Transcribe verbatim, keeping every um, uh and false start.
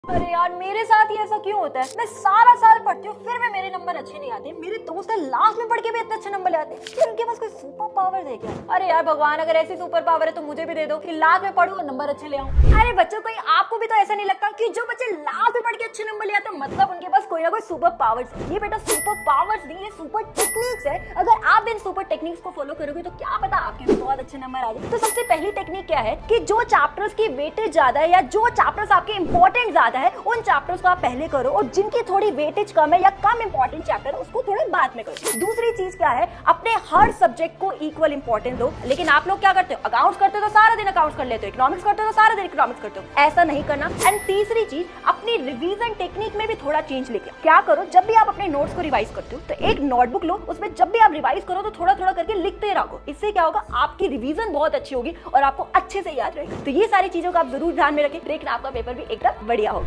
अरे यार मेरे साथ ही ऐसा क्यों होता है? मैं सारा साल पढ़ती हूँ फिर भी मेरे नंबर अच्छे नहीं आते। मेरे दोस्त लास्ट में पढ़ के भी इतने अच्छे नंबर ले आते हैं कि उनके पास कोई सुपर पावर है क्या? अरे यार भगवान, अगर ऐसी सुपर पावर है तो मुझे भी दे दो कि लास्ट में पढ़ूं और नंबर अच्छे ले आऊं। अरे बच्चों, कोई आपको भी तो ऐसा नहीं लगता कि जो बच्चे लास्ट में पढ़ के अच्छे नंबर ले आते हैं मतलब उनके पास कोई ना कोई सुपर पावर्स है? ये बेटा सुपर पावर्स नहीं, ये सुपर टेक्निक्स है। अगर आप इन सुपर टेक्निक्स को फॉलो करोगे तो क्या पता आपके भी बहुत अच्छे नंबर आ जाए। तो सबसे पहली टेक्निक क्या है कि जो चैप्टर्स की वेटेज ज्यादा है या जो चैप्टर्स आपके इंपॉर्टेंट ज्यादा है उन चैप्टर्स को आप पहले करो और जिनकी थोड़ी वेटेज कम है या कम इंपॉर्टेंट चैप्टर है उसको थोड़े बाद में करो। दूसरी चीज क्या है, अपने हर सब्जेक्ट को इक्वल इंपॉर्टेंस दो। लेकिन आप लोग क्या करते हो, अकाउंट्स करते हो तो सारा दिन अकाउंट्स कर लेते हो, इकोनॉमिक्स करते हो तो सारा दिन इकोनॉमिक्स करते हो। ऐसा नहीं करना। एंड तीसरी चीज, अपनी रिवीजन टेक्निक में भी थोड़ा चेंज लेके क्या करो, जब भी आप अपने नोट्स को रिवाइज करते हो तो एक नोटबुक लो, उसमें जब भी आप रिवाइज करो तो थोड़ा थोड़ा करके लिखते रहो। इससे क्या होगा, आपकी रिवीजन बहुत अच्छी होगी और आपको अच्छे से याद रहेगा। तो ये सारी चीजों का आप जरूर ध्यान में रखें, लेकिन आपका पेपर भी एकदम बढ़िया होगा।